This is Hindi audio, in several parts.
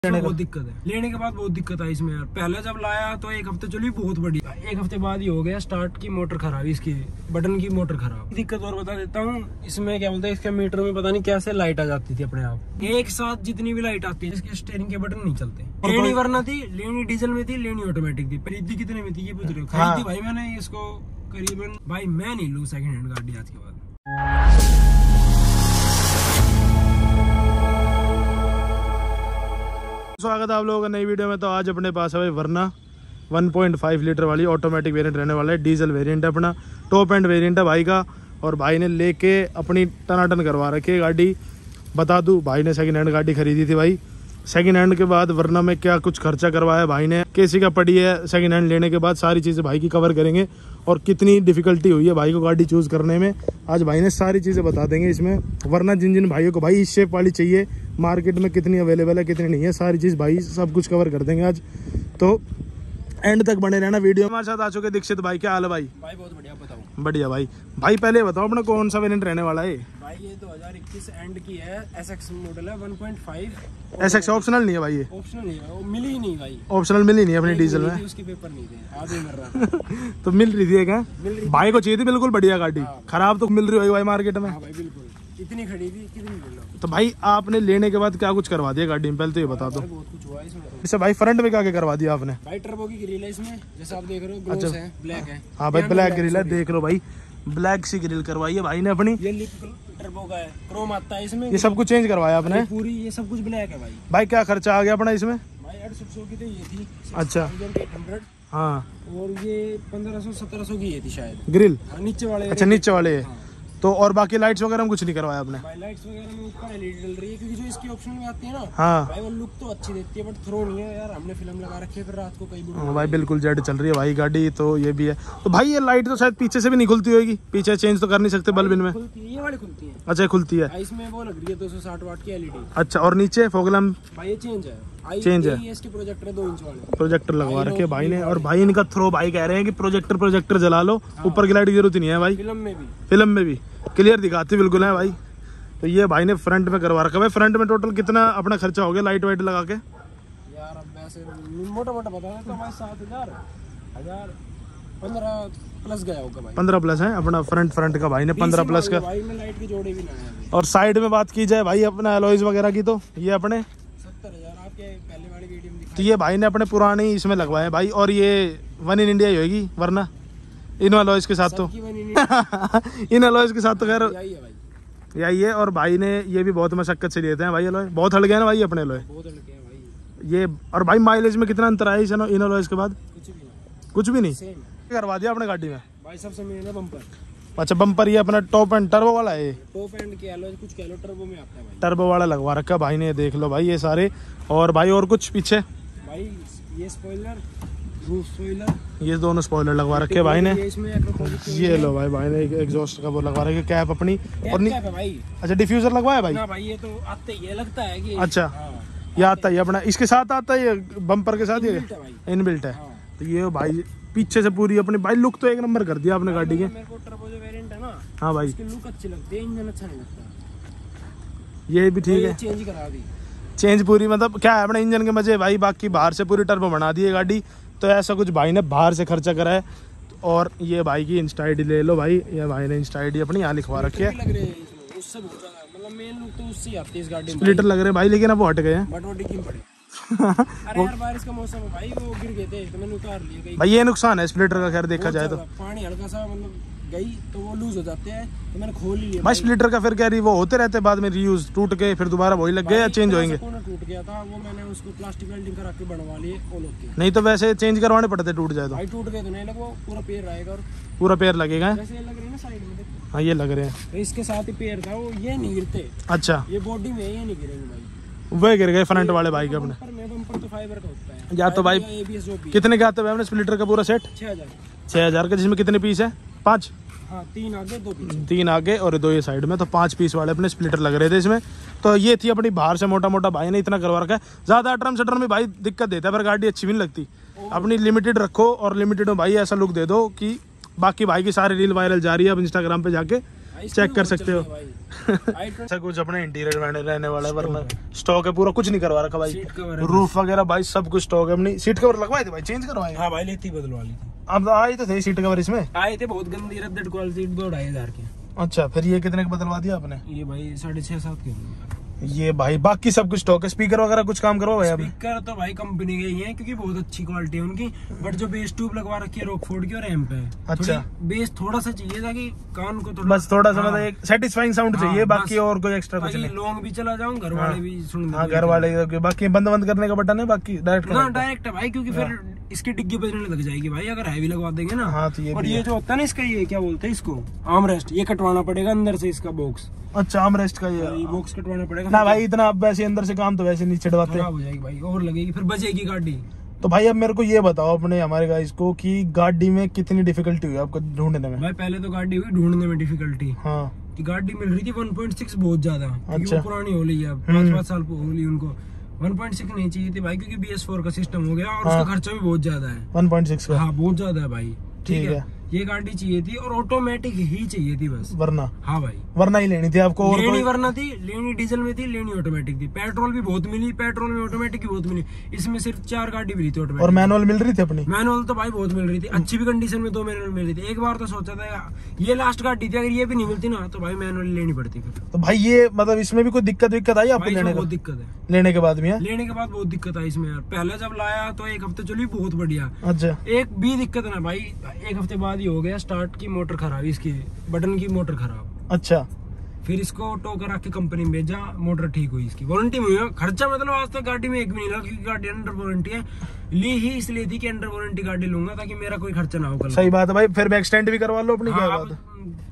बहुत दिक्कत है, लेने के बाद बहुत दिक्कत आई इसमें यार। पहले जब लाया तो एक हफ्ते चली बहुत बढ़िया, एक हफ्ते बाद ही हो गया स्टार्ट की मोटर खराब, इसकी बटन की मोटर खराब। दिक्कत और बता देता हूँ, इसमें क्या बोलते हैं, इसके मीटर में पता नहीं कैसे लाइट आ जाती थी अपने आप, एक साथ जितनी भी लाइट आती है इसके स्टीयरिंग के बटन नहीं चलते। लेनी वरना थी, लेनी डीजल में थी, लेनी ऑटोमेटिक थी। खरीदी कितने में थी ये पूछ रहे हो? खरीदी भाई मैंने इसको करीबन, भाई मैं नहीं लूँ सेकंड हैंड गाड़ी आज के बाद। स्वागत है आप लोगों का नई वीडियो में। तो आज अपने पास है भाई वरना 1.5 लीटर वाली ऑटोमेटिक वेरिएंट रहने वाला है। डीजल वेरिएंट है अपना, टॉप एंड वेरिएंट है भाई का। और भाई ने लेके अपनी टनाटन करवा रखी है गाड़ी। बता दूं, भाई ने सेकंड हैंड गाड़ी खरीदी थी भाई। सेकंड हैंड के बाद वरना में क्या कुछ खर्चा करवाया भाई ने, कैसी का पड़ी है सेकंड हैंड लेने के बाद, सारी चीज़ें भाई की कवर करेंगे। और कितनी डिफिकल्टी हुई है भाई को गाड़ी चूज़ करने में, आज भाई ने सारी चीज़ें बता देंगे इसमें। वरना जिन जिन भाइयों को भाई इस शेप वाली चाहिए, मार्केट में कितनी अवेलेबल है कितनी नहीं है, सारी चीज़ भाई सब कुछ कवर कर देंगे आज। तो एंड तक बने रहना वीडियो। हमारे साथ आ चुके दीक्षित भाई। क्या हाल है भाई? भाई बहुत बढ़िया, बताओ। बढ़िया भाई। भाई पहले बताओ अपना कौन सा वेरिएंट रहने वाला है? भाई ये 2021 एंड की है, एसएक्स मॉडल है 1.5। एसएक्स ऑप्शनल नहीं है भाई? ये ऑप्शनल नहीं है, वो मिली ही नहीं भाई। ऑप्शनल मिली नहीं अपनी डीजल में, उसके पेपर नहीं थे, आगे मिल रहा तो मिल रही थी क्या? भाई को चाहिए थी बिल्कुल बढ़िया गाड़ी, खराब तो मिल रही होगी भाई मार्केट में। भाई बिल्कुल, इतनी खरीदी कितनी मिल रहा। तो भाई आपने लेने के बाद क्या कुछ करवा दिया गाड़ी में, पहले तो ये बता दो। बहुत कुछ हुआ इसमें। इससे भाई फ्रंट में क्या क्या करवा दिया आपने? भाई टर्बो की ग्रिल है इसमें, जैसा आप देख रहे हो, ग्लोस है, ब्लैक है। हाँ भाई ब्लैक ग्रिल है, देख लो भाई, ब्लैक सी ग्रिल करवाई है भाई ने अपनी। ये लिप टर्बो का है, क्रोम आता है इसमें। ये सब कुछ चेंज करवाया आपने पूरी, ये सब कुछ ब्लैक है भाई। भाई क्या खर्चा आ गया अपना इसमें? भाई 800 की तो ये थी। अच्छा 800। हाँ, और ये 1500-1700 की ये थी शायद ग्रिल। नीचे वाले। अच्छा नीचे वाले है। तो और बाकी लाइट्स वगैरह में कुछ नहीं करवाया आपने? भाई लाइट्स वगैरह में ऊपर एलईडी डल रही है, क्योंकि जो इसकी ऑप्शन में आती है ना, हाँ भाई वो लुक तो अच्छी देती है, बट थ्रो नहीं है यार। हमने फिल्म लगा रखी है, फिर रात को कई बुढ़ा। भाई बिल्कुल जेड चल रही है भाई गाड़ी, तो ये भी है। तो भाई ये लाइट तो शायद पीछे से भी नहीं खुलती होगी, पीछे चेंज तो कर नहीं सकते बल्ब इनमें? ये वाली खुलती है। अच्छा खुलती है, इसमें वो लग रही है 260 वाट की एलईडी। अच्छा और नीचे फॉग लैंप? भाई ये चेंज है, चेंज है, इसके प्रोजेक्टर है 2 इंच वाले, प्रोजेक्टर लगवा रखे भाई ने। और भाई इनका थ्रो भाई कह रहे हैं कि प्रोजेक्टर जला लो, ऊपर की लाइट की जरूरत नहीं है भाई। फिल्म में भी क्लियर दिखाती बिल्कुल है भाई। तो ये भाई ने फ्रंट में करवा रखा है। भाई फ्रंट में टोटल कितना अपना खर्चा हो गया लाइट वाइट लगा के? यार अब वैसे मोटा बता देता हूं भाई, 7,000 15 प्लस गया होगा भाई। 15 प्लस है अपना फ्रंट का भाई ने, 15 प्लस का भाई में लाइट के जोड़े भी ना है। और साइड में बात की जाए भाई अपना एलॉयज वगैरह की, तो ये अपने 70,000 आपके पहले वाली वीडियो में दिखाया। तो ये भाई ने अपने पुराने ही इसमें लगवाए भाई। और ये वन इन इंडिया ही होगी वरना इन अलॉयज के साथ तो इन अलॉयज के साथ तो खैर यही है। और भाई ने ये भी बहुत मशक्कत से लेते हैं भाई अलॉय, बहुत हट गए ना भाई अपने अलॉय, बहुत हल्के हैं भाई ये। और भाई माइलेज में कितना अंतर आया इन अलॉयज के बाद? कुछ भी नहीं सेम करवा दिया अपने गाड़ी में भाई। सबसे मेन है बम्पर। अच्छा बम्पर ये अपना टॉप एंड टर्बो वाला है, टॉप एंड के अलॉय कुछ कह लो, टर्बो में आता है भाई। टर्बो वाला लगवा रखा भाई ने, देख लो भाई ये सारे। और भाई और कुछ पीछे भाई ये स्पॉइलर, रूफ स्पॉइलर, ये दोनों स्पॉइलर लगवा रखे भाई ने। ये लो भाई ने एक एग्जॉस्ट का वो लगवा रखा, कैप अपनी। और भाई अच्छा डिफ्यूजर लगवाया भाई? ना भाई ये तो आते ही लगता है कि अच्छा ये आता है अपना, इसके साथ आता है ये बम्पर के साथ, ये इनबिल्ट है। तो ये भाई पीछे से पूरी अपनी भाई लुक तो एक नंबर कर दिया आपने गाड़ी के। मेरे को टर्बो जो वेरिएंट है ना, हाँ भाई इसकी लुक अच्छी लगती है, इंजन अच्छा नहीं लगता। ये भी ठीक है, चेंज करा दी, चेंज पूरी। मतलब क्या है अपने इंजन के मजे भाई, बाकी बाहर से पूरी टर्बो बना दी है गाड़ी। तो ऐसा कुछ भाई ने बाहर से खर्चा करा है। और ये भाई की इंस्टा आईडी ले लो भाई, ये भाई ने इंस्टा आईडी अपनी यहाँ लिखवा रखी है। स्प्लिटर लग रहे हैं भाई, लेकिन अब वो हट गए हैं। अरे यार बारिश का मौसम है भाई, वो गिर गए थे तो मैंने उतार लिए। भाई ये नुकसान है स्प्लिटर का, खैर देखा जाए तो पानी हल्का सा मतलब गई तो वो लूज हो जाते हैं, तो मैंने खोल ही लिया भाई। स्प्लिटर का फिर क्या रही, वो होते रहते बाद में रीयूज, टूट के फिर दोबारा वही लग गए या चेंज होंगे? टूट गया था वो, मैंने उसको प्लास्टिक वेल्डिंग करा के बनवा लिए ओलो के। नहीं तो वैसे चेंज करवाने पड़ते टूट जाए तो? भाई टूट गए तो नहीं लगा, पूरा पेड़ रहेगा। और पूरा पेड़ लगेगा? जैसे ये लग रही है ना साइड में, देखो। हाँ ये लग रहे हैं, इसके साथ ही पेड़ था वो, ये नहीं गिरते। अच्छा ये बॉडी में ये नहीं गिरेंगे भाई, वह गिर गए फ्रंट वाले भाई के अपने। बम्पर तो फाइबर का होता है या तो भाई कितने का आता है अपने स्प्लिटर का पूरा सेट? 6,000 का, जिसमें कितने पीस है? 5? हाँ 3 आगे 2 पीछे। 3 आगे और 2 ये साइड में, तो 5 पीस वाले अपने स्प्लिटर लग रहे थे इसमें। तो ये थी अपनी बाहर से मोटा मोटा भाई ने इतना करवा रखा है। ज्यादा अटरम शटरम में भाई दिक्कत देता है, पर गाड़ी अच्छी भी नहीं लगती। अपनी लिमिटेड रखो, और लिमिटेड में भाई ऐसा लुक दे दो कि बाकी भाई की सारी रील वायरल जा रही है, अब इंस्टाग्राम पे जाके चेक कर सकते हो। ऐसा कुछ अपने इंटीरियर में रहने वाला है, वरना स्टॉक है पूरा, कुछ नहीं करवा रखा भाई। सीट कवर है, रूफ वगैरह भाई सब कुछ स्टॉक है। अपनी सीट कवर लगवाए थे भाई, चेंज करवाए? हाँ भाई, लेती बदलवा ली थी। अब आए तो थे सीट कवर इसमें, आए थे बहुत गंदी रद्दड़ क्वालिटी, 2-2.5 के। अच्छा, फिर ये कितने का बदलवा दिया आपने? ये भाई 6.5-7 के। ये भाई बाकी सब कुछ स्टॉक है। स्पीकर वगैरह कुछ काम करवा भाई आपने? स्पीकर तो भाई कंपनी के ही हैं, क्योंकि बहुत अच्छी क्वालिटी है उनकी। बट जो बेस ट्यूब लगवा रखी है रॉकफोर्ड की और एम्प है। अच्छा, बेस थोड़ा सा चाहिए ताकि कान को बस थोड़ा सा हाँ, मतलब एक सेटिस्फाइंग साउंड चाहिए, हाँ, बाकी और कोई एक्स्ट्रा कुछ नहीं। लॉन्ग भी चला जाऊं, घर वाले भी सुन। हाँ, घर वाले, बाकी बंद बंद करने का बटन है, बाकी डायरेक्ट ना डायरेक्ट है भाई, क्योंकि फिर इसकी डिग्गी बजने लग जाएगी भाई अगर हैवी लगवा देंगे ना। हाँ, तो ये और ये जो होता है ना इसका, ये क्या बोलते हैं इसको, आर्म रेस्ट, ये कटवाना पड़ेगा अंदर से इसका बॉक्स। अच्छा, आर्म रेस्ट का ये बॉक्स कटवाना पड़ेगा ना भाई। इतना अब वैसे अंदर से काम तो वैसे नहीं छिड़वाते, खराब हो जाएगी भाई और लगेगी, फिर बजेगी गाड़ी। तो भाई अब मेरे को ये बताओ अपने हमारे गाइस को कि गाड़ी में कितनी डिफिकल्टी हुई आपको ढूंढने में? भाई पहले तो गाड़ी हुई ढूंढने में डिफिकल्टी। हाँ, कि गाड़ी मिल रही थी 1.6 बहुत ज्यादा। अच्छा, वो पुरानी हो रही है, 5-5 साल हो रही उनको। 1.6 नहीं चाहिए थी भाई, क्योंकि BS4 का सिस्टम हो गया और हाँ, उसका खर्चा भी बहुत ज्यादा है। 1.6 का? हाँ, बहुत ज्यादा है भाई। ठीक है, है। ये गाड़ी चाहिए थी और ऑटोमेटिक ही चाहिए थी बस, वरना? हाँ भाई, वरना ही लेनी थी आपको। और लेनी कोई वरना थी, लेनी डीजल में थी, लेनी ऑटोमेटिक थी। पेट्रोल भी बहुत मिली, पेट्रोल में ऑटोमेटिक भी बहुत मिली। इसमें सिर्फ 4 गाड़ी मिली थी ऑटोमेटिक। और मैनुअल मिल रही थी अपनी? मैनुअल तो भाई बहुत मिल रही थी, अच्छी भी कंडीशन में 2 मैनुअल मिल रही थी। एक बार तो सोचा था ये लास्ट गाड़ी थी, अगर ये भी नहीं मिलती ना तो भाई मैनुअल लेनी पड़ती फिर। तो भाई ये मतलब इसमें भी कोई दिक्कत आई आपको भाई लेने बहुत का? दिक्कत है, लेने के बाद में? लेने के बाद बहुत दिक्कत आई इसमें यार। पहले जब लाया तो 1 हफ्ते चली बहुत बढ़िया। अच्छा, एक भी दिक्कत ना भाई, 1 हफ्ते बाद ही हो गया स्टार्ट की मोटर खराब, इसकी बटन की मोटर खराब। अच्छा, फिर इसको टो करा के कंपनी में भेजा, मोटर ठीक हुई इसकी। वारंटी में हुई, खर्चा मतलब आज तक गाड़ी में एक भी नहीं लगा, क्योंकि गाड़ी अंडर वारंटी है। ली ही इसलिए थी कि अंडर वारंटी गाड़ी लूंगा ताकि मेरा कोई खर्चा ना हो कल। सही बात है भाई। फिर एक्सटेंड भी करवा लो अपनी, क्या हाँ, बात है?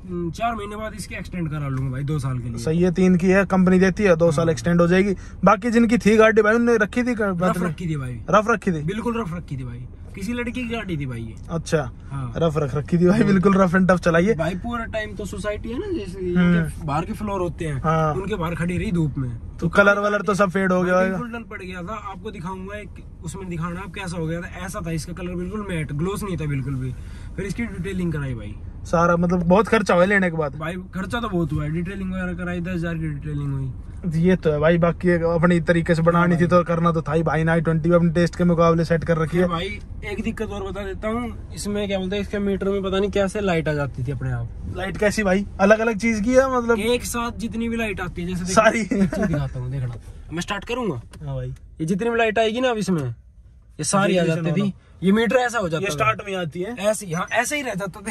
4 महीने बाद इसकी एक्सटेंड करा लूंगा भाई, 2 साल के लिए। सही है, 3 की है, कंपनी देती है, 2 साल एक्सटेंड हो जाएगी। बाकी जिनकी थी गाड़ी भाई उन्होंने रखी थी, रफ रखी थी भाई, रफ रखी थी, बिल्कुल रफ रखी थी भाई। किसी लड़की की गाड़ी थी भाई ये। अच्छा, हाँ, रफ रखी थी भाई, बिल्कुल रफ एंड टफ चलाइए भाई। पूरा टाइम तो सोसाइटी है ना, जैसे इनके बाहर के फ्लोर होते हैं, हाँ, उनके बाहर खड़ी रही धूप में, तो कलर वलर तो सब फेड हो गया होगा। बिल्कुल डल पड़ गया था। आपको दिखाऊंगा एक, उसमें दिखाना आप कैसा हो गया था। ऐसा था इसका कलर, बिल्कुल मैट, ग्लोस नहीं था बिल्कुल भी। फिर इसकी डिटेलिंग कराई भाई सारा, मतलब बहुत खर्चा हुआ लेने के बाद भाई। खर्चा तो बहुत हुआ है, डिटेलिंग वगैरह कराई, 10,000 की डिटेलिंग हुई। ये तो है भाई। बाकी अपनी तरीके से बनानी थी तो करना तो था ही भाई। ना i20 अपने टेस्ट के मुकाबले सेट कर रखी है भाई। एक दिक्कत और बता देता हूँ, इसमें क्या बोलते हैं, इसके मीटर में पता नहीं कैसे लाइट आ जाती थी अपने आप। लाइट कैसी भाई? अलग अलग चीज की है मतलब? एक साथ जितनी भी लाइट आती है, जैसे सारी दिखाता हूँ, देखना। मैं स्टार्ट करूंगा। हाँ भाई, ये जितनी भी लाइट आएगी ना अब इसमें, ये सारी आ जाती थी। ये मीटर ऐसा हो जाता, ये स्टार्ट में आती है ऐसे, हाँ ऐसे ही रह जाता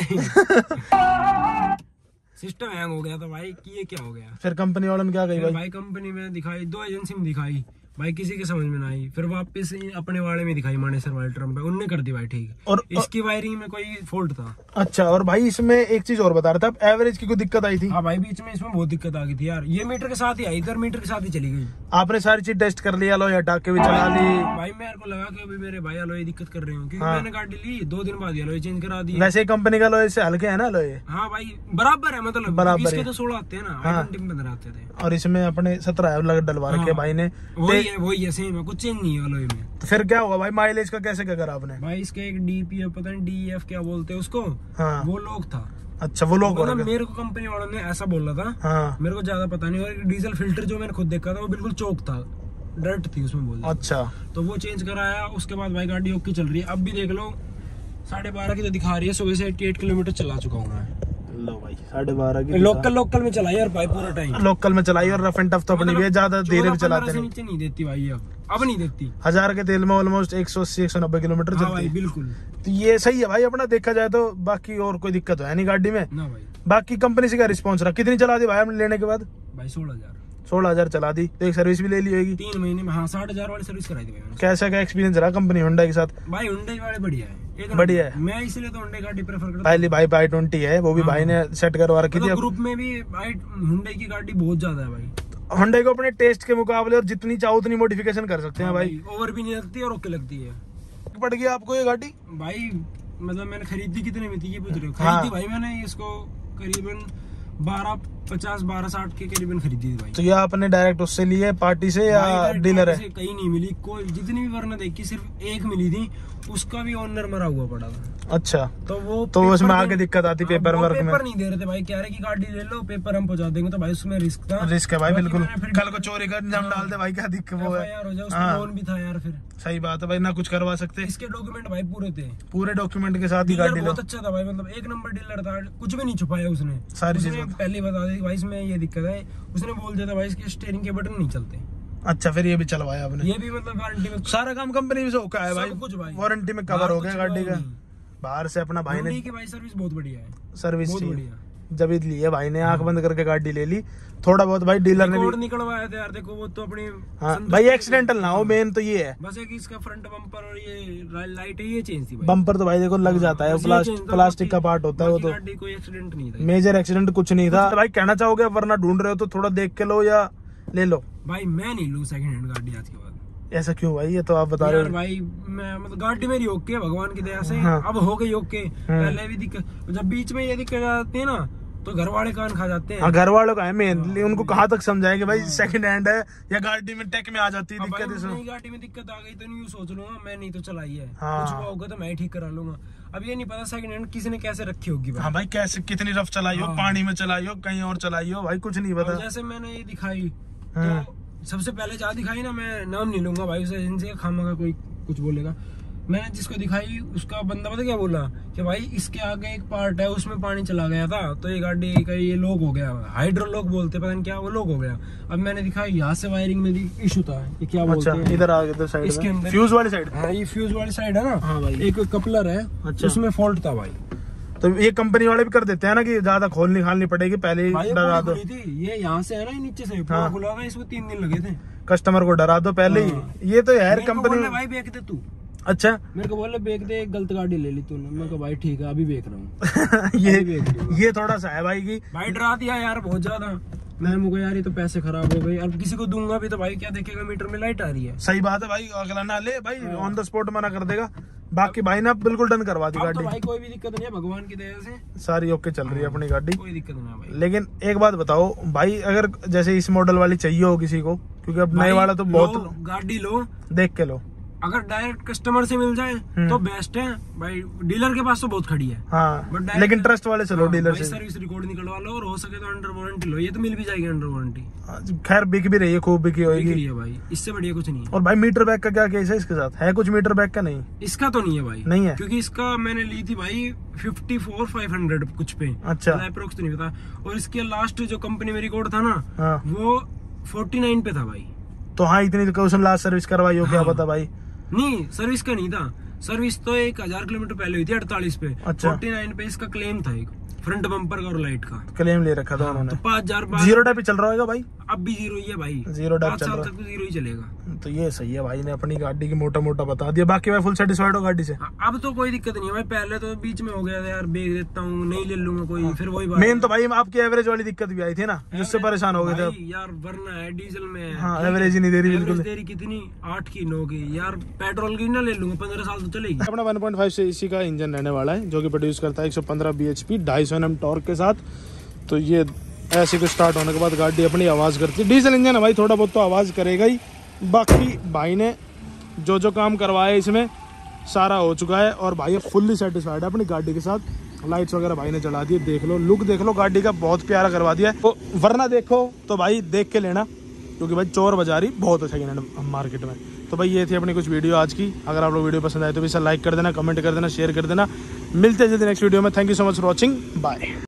था। सिस्टम हैंग हो गया था भाई कि ये क्या हो गया। फिर कंपनी वालों ने क्या कही भाई कंपनी में दिखाई, 2 एजेंसी में दिखाई भाई, किसी के समझ में ना आई। फिर वापस अपने वाले में दिखाई, मानेसर वाले ट्रम पे, उनने कर दी भाई ठीक। और इसकी वायरिंग में कोई फॉल्ट था। अच्छा, और भाई इसमें एक चीज और बता रहा था, एवरेज की कोई दिक्कत आई थी? हाँ भाई, बीच में इसमें बहुत दिक्कत आ गई थी यार। ये मीटर के साथ ही आई, इधर मीटर के साथ ही चली गई। आपने सारी चीज टेस्ट कर लिया, लो हटा के भी चला ली? भाई मेरे को लगा कि अभी मेरे भाई अलोए दिक्कत कर रहे हो, क्योंकि हाँ, मैंने गाड़ी ली 2 दिन बाद अलोए चेंज करा दी। वैसे कंपनी का लोहे से हल्के है ना लोहे? हाँ भाई, बराबर है, मतलब बराबर इसके है। तो 16 आते हैं ना, हाँ, i20 में 15 आते थे। और इसमें अपने 17 डलवा रखे भाई ने। वही है सेम है, कुछ चेंज नहीं है अलोए में। तो फिर क्या हुआ भाई? माइलेज का कैसे क्या करा आपने? भाई इसके एक DPF, पता नहीं DEF क्या बोलते हैं उसको, हाँ, वो लोग था। अच्छा, वो लोग मतलब मेरे को कंपनी वालों ने ऐसा बोला था। हाँ, मेरे को ज्यादा पता नहीं। और एक डीजल फिल्टर जो मैंने खुद देखा था, वो बिल्कुल चौक था, डर्ट थी उसमें बोल। अच्छा, तो वो चेंज कराया। उसके बाद भाई गाड़ी ओके चल रही है। अब भी देख लो 12:30 की तो दिखा रही है, सुबह से 88 किलोमीटर चला चुका हूँ मैं। लो भाई, 12:30 की लोकल में चलाई यार भाई पूरा टाइम। लोकल में चलाई, और रफ एंड टफ तो अपनी भी है, ज्यादा धीरे भी चलाते नहीं। नीचे नहीं देती भाई, अब नहीं देती। 1000 के तेल में ऑलमोस्ट 180-190 किलोमीटर हाँ चलती भाई है। बिल्कुल। तो ये सही है भाई अपना, देखा जाए तो। बाकी और कोई दिक्कत है नहीं गाड़ी में ना भाई। बाकी कंपनी से क्या रिस्पॉन्स रहा? कितनी चला दी भाई हमने लेने के बाद? भाई 16,000 16,000 चला दी। तो एक सर्विस भी ले ली होगी 3 महीने में। हाँ, 60,000 वाली सर्विस कराई थी भाई मैंने। कैसा क्या एक्सपीरियंस रहा कंपनी होंडा के साथ? भाई हुंडई वाले बढ़िया है, एक बढ़िया है। मैं इसलिए तो हुंडई गाड़ी प्रेफर करता हूं। पहले भाई i20 है, वो भी भाई ने सेट करवा रखी थी। ग्रुप में भी भाई हुंडई की गाड़ी बहुत ज्यादा है भाई। होंडा को अपने टेस्ट के मुकाबले और जितनी चाहो उतनी मॉडिफिकेशन कर सकते हैं भाई। ओवर भी नहीं लगती और ओके लगती है। पड़ गया आपको ये गाड़ी भाई? मतलब मैंने खरीदी कितने में थी ये पूछ रहे हो? हाँ। खरीदी भाई मैंने इसको करीबन 50-12-60 के करीबन खरीदी थी भाई। तो ये आपने डायरेक्ट उससे लिए पार्टी से या डीलर है? कहीं नहीं मिली, कोई जितनी भी वरना देखी सिर्फ एक मिली थी, उसका भी ओनर मरा हुआ पड़ा था। अच्छा, तो उसमें आगे दिक्कत आती पेपर वर्क में। पेपर नहीं दे रहे थे भाई, कह रहे कि गाड़ी ले लो पेपर हम पहुंचा देंगे, तो भाई उसमें रिस्क था। रिस्क है भाई बिल्कुल, कल को चोरी का अंजाम डाल दे भाई, क्या दिक्कत वो है। लोन भी था यार फिर। सही बात है भाई, ना कुछ करवा सकते। इसके डॉक्यूमेंट भाई पूरे थे, पूरे डॉक्यूमेंट के साथ ही गाड़ी लो। बहुत अच्छा था भाई, मतलब एक नंबर डीलर था, कुछ भी नहीं छुपाया उसने, सारी चीजें पहले बता दी भाई इसमें ये दिक्कत है। उसने बोल दिया था भाई इसके स्टीयरिंग के बटन नहीं चलते। अच्छा, फिर ये भी चलवाया आपने? ये भी मतलब वारंटी में सारा काम कंपनी से होका है भाई, कुछ भाई वारंटी में कवर हो गया गाड़ी का। बाहर से अपना भाई ने भाई सर्विस बहुत बढ़िया है, सर्विस बहुत बढ़िया। जब लिए भाई ने आंख बंद करके गाड़ी ले ली। थोड़ा बहुत भाई डीलर ने भी निकलवाया था यार, देखो वो तो अपनी। हाँ भाई, एक्सीडेंटल ना हो, मेन तो ये है। बस एक इसका फ्रंट बम्पर और ये लाइट है, ये चेंज थी भाई। बम्पर तो भाई देखो लग जाता है, प्लास्टिक का पार्ट होता है वो। तो कोई एक्सीडेंट नहीं था, मेजर एक्सीडेंट कुछ नहीं था। भाई कहना चाहोगे वरना ढूंढ रहे हो तो थोड़ा देख के लो या ले लो? भाई मैं नहीं लूँ सेकंड हैंड गाड़ी आज के बाद। ऐसा क्यों भाई? ये तो आप बता रहे हो भाई, मैं मतलब गाड़ी मेरी ओके है भगवान की दया से। हाँ। अब हो गई ओके, पहले भी दिक्कत, जब बीच में ये दिक्कत आती है ना तो घर वाले कान खा जाते हैं। घर वालों का है मेनली, उनको कहाँ तक समझाएंगे भाई सेकंड हैंड है या गाड़ी में टेक में आ जाती है दिक्कत। नई गाड़ी में दिक्कत आ गई तो नहीं सोच लूंगा मैं, नहीं तो चलाई है, हाँ। कुछ होगा तो मैं ठीक करा लूंगा। अब ये नहीं पता सेकंड हैंड किसी ने कैसे रखी होगी भाई। हाँ भाई, कैसे कितनी रफ चलाई हो, पानी में चलाई हो, कहीं और चलाई हो, भाई कुछ नहीं पता। जैसे मैंने ये दिखाई तो सबसे पहले जहाँ दिखाई ना, मैं नाम नहीं लूंगा भाई उसे, एजेंसी का खामा का कोई कुछ बोलेगा। मैंने जिसको दिखाई उसका बंदा पता क्या बोला कि भाई इसके आगे एक पार्ट है उसमें पानी चला गया था, तो ये गाड़ी का ये लॉक हो गया, हाइड्रो लॉक बोलते पता नहीं क्या, वो लॉक हो गया। अब मैंने दिखाई यहाँ से वायरिंग में इशू था, ये क्या बोलते हैं, इधर आ गया साइड, इसके अंदर फ्यूज वाली साइड। हाँ, ये फ्यूज वाली साइड है ना। हाँ भाई, एक कपलर है, उसमें फॉल्ट था भाई। तो ये कंपनी वाले भी कर देते हैं ना कि ज्यादा खोलनी खालनी पड़ेगी, पहले ही डरा दो। ये यहाँ से है ना, नीचे से पूरा खुला हुआ, इसको 3 दिन लगे थे। कस्टमर को डरा दो पहले ही। ये तो यार कंपनी भाई बेच दे तू। अच्छा, मेरे को बोले बेच दे, गलत गाड़ी ले ली तूने। मैं कहा भाई ठीक है, अभी बेच रहा हूँ। ये थोड़ा सा है भाई की भाई डरा दिया यार बहुत ज्यादा। मैं मुझको यार ये तो पैसे खराब हो गए, अब किसी को दूंगा भी तो भाई क्या देखेगा, मीटर में लाइट आ रही है। सही बात है भाई, अगला ना ले भाई, ऑन द स्पॉट मना कर देगा। बाकी भाई ना बिल्कुल डन करवा दी गाड़ी। तो भाई कोई भी दिक्कत नहीं है, भगवान की दया से सारी ओके चल रही है अपनी गाड़ी, कोई दिक्कत नहीं है भाई। लेकिन एक बात बताओ भाई, अगर जैसे इस मॉडल वाली चाहिए हो किसी को, क्योंकि अब नए वाला तो बहुत गाड़ी लो देख के लो, अगर डायरेक्ट कस्टमर से मिल जाए तो बेस्ट है भाई। डीलर के पास तो बहुत खड़ी है, हाँ, लेकिन ट्रस्ट वाले से लो, डीलर से। सर्विस रिकॉर्ड निकलवा लो और हो सके तो अंडर वारंटी लो, ये तो मिल भी जाएगी अंडर वारंटी। खैर बिक भी रही है, खूब बिकी होगी भाई, इससे बढ़िया कुछ नहीं है। और भाई मीटर बैग का क्या केस है इसके साथ? है कुछ मीटर बैग का? नहीं, इसका तो नहीं है भाई, नहीं है, क्योंकि इसका मैंने ली थी भाई 54,500 कुछ पे। अच्छा, अप्रोक्स तो नहीं पता। और इसके लास्ट जो कंपनी में रिकॉर्ड था ना, हाँ, वो 49 पे था भाई। तो हाँ, इतनी क्वेश्चन लास्ट सर्विस करवाई हो, क्या पता भाई। नहीं, सर्विस का नहीं था, सर्विस तो 1000 किलोमीटर पहले हुई थी 48 पे। अच्छा, 49 पे इसका क्लेम था, एक फ्रंट बम्पर का और लाइट का क्लेम ले रखा था उन्होंने। तो 5000 जीरो टाइप चल रहा होगा भाई, अब भी जीरो ही है भाई, जीरो टाइप चल रहा है, तक तो जीरो ही चलेगा। तो ये सही है भाई ने अपनी गाड़ी की मोटा मोटा बता दिया। बाकी मैं फुल सेटिस्फाइड हूँ गाड़ी से। अब तो कोई दिक्कत नहीं है भाई, पहले तो बीच में हो गया था यार, बेच देता हूँ नहीं ले लूंगा कोई, फिर वही बात। मेन तो भाई आपकी एवरेज वाली दिक्कत भी आई थी ना, जिससे परेशान हो गए थे यार, वरना है डीजल में। हाँ, एवरेज ही नहीं दे रही बिल्कुल। दे रही कितनी, 8 की 9 की यार, पेट्रोल की ना ले लूंगा, 15 साल तो चलेगी। अपना 1.5 सीसी का इंजन रहने वाला है, जो कि प्रोड्यूस करता है 115 bhp 250 Nm टॉर्क के साथ। तो ये ऐसे को स्टार्ट होने के बाद गाड़ी अपनी आवाज़ करती है। डीजल इंजन है भाई, थोड़ा बहुत तो आवाज़ करेगा ही। बाकी भाई ने जो काम करवाया इसमें सारा हो चुका है, और भाई फुल्ली सेटिस्फाइड है अपनी गाड़ी के साथ। लाइट्स वगैरह भाई ने चला दी, देख लो, लुक देख लो गाड़ी का, बहुत प्यारा करवा दिया है। तो वरना देखो तो भाई देख के लेना, क्योंकि भाई चोर बाजारी बहुत अच्छा है मार्केट में। तो भाई ये थी अपनी कुछ वीडियो आज की। अगर आप लोग वीडियो पसंद आए तो भी इसे लाइक कर देना, कमेंट कर देना, शेयर कर देना। मिलते हैं जल्दी नेक्स्ट वीडियो में। Thank you so much for watching, bye.